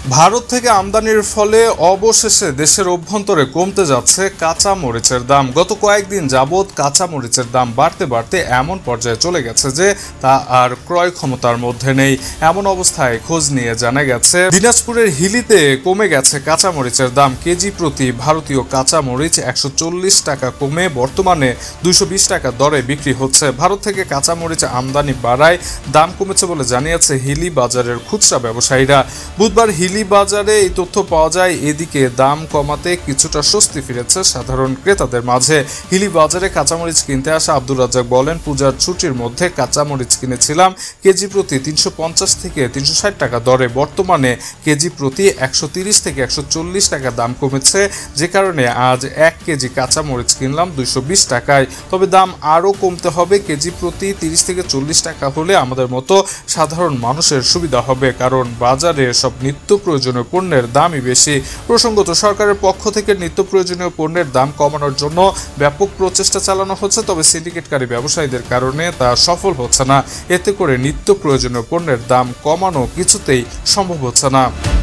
ভারত থেকে আমদানির ফলে অবশেষে দেশের অভ্যন্তরে কমতে যাচ্ছে কাঁচা মরিচের দাম। গত কয়েকদিন যাবৎ কাঁচা মরিচের দাম বাড়তে বাড়তে এমন পর্যায়ে চলে গেছে যে তা আর ক্রয় ক্ষমতার মধ্যে নেই। এমন অবস্থায় খোঁজ নিয়ে জানা গেছে দিনাজপুরের হিলিতে কমে গেছে কাঁচা মরিচের দাম। কেজি প্রতি ভারতীয় কাঁচা মরিচ 140 টাকা কমে বর্তমানে 220 টাকা দরে বিক্রি হচ্ছে। ভারত থেকে কাঁচা মরিচ আমদানি বাড়ায় দাম কমেছে বলে জানিয়েছে হিলি বাজারের খুচরা ব্যবসায়ীরা। বুধবার হিলি বাজারে এই তথ্য পাওয়া যায়। এদিকে দাম কমাতে কিছুটা স্বস্তি ফিরেছে সাধারণ ক্রেতাদের মাঝে। হিলি বাজারে কাঁচামরিচ কিনতে আসা আব্দুর রাজ্জাক বলেন, পূজার ছুটির মধ্যে কাঁচামরিচ কিনেছিলাম কেজি প্রতি 350 থেকে 360 টাকা দরে। বর্তমানে কেজি প্রতি 130 থেকে 140 টাকা দাম কমেছে, যে কারণে আজ 1 কেজি কাঁচামরিচ কিনলাম 220 টাকায়। তবে দাম আরও কমতে হবে। কেজি প্রতি 30 থেকে 40 টাকা হলে আমাদের মতো সাধারণ মানুষের সুবিধা হবে, কারণ বাজারে সব নিত্য প্রয়োজনীয় পণ্যের দামই বেশি। প্রসঙ্গত, সরকারের পক্ষ থেকে নিত্য প্রয়োজনীয় পণ্যের দাম কমানোর জন্য ব্যাপক প্রচেষ্টা চালানো হচ্ছে, তবে সিন্ডিকেটকারী ব্যবসায়ীদের কারণে তা সফল হচ্ছে না। এতে করে নিত্য প্রয়োজনীয় পণ্যের দাম কমানো কিছুতেই সম্ভব হচ্ছে না।